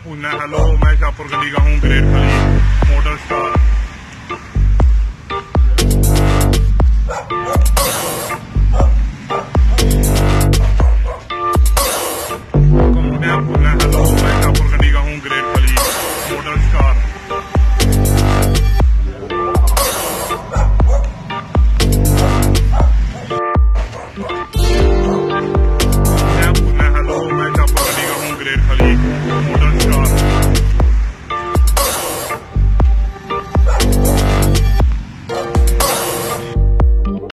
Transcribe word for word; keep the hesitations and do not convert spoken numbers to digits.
पूछना है। हेलो, मैं शाहपुर गली का हूँ, ग्रेट खली मॉडल स्टार। पूछना है, हेलो, मैं शाहपुर गली का हूँ, ग्रेट खली मॉडल स्टार।